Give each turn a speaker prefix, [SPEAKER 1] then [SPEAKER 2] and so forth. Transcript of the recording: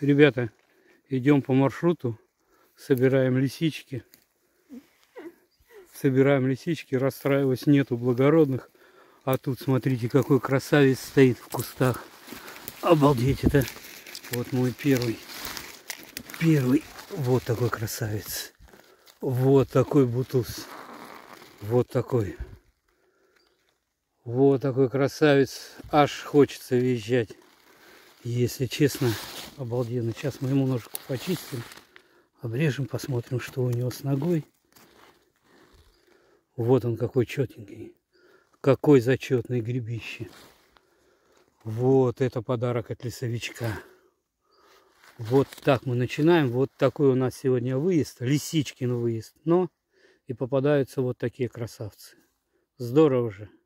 [SPEAKER 1] Ребята, идем по маршруту, собираем лисички. Расстраиваясь, нету благородных. А тут, смотрите, какой красавец стоит в кустах. Обалдеть это. Вот мой первый. Вот такой красавец. Вот такой бутуз. Вот такой красавец. Аж хочется визжать. Если честно, обалденно. Сейчас мы ему ножку почистим. Обрежем, посмотрим, что у него с ногой. Вот он какой четенький. Какой зачетный гребище. Вот это подарок от лесовичка. Вот так мы начинаем. Вот такой у нас сегодня выезд. Лисичкин выезд. Но и попадаются вот такие красавцы. Здорово же.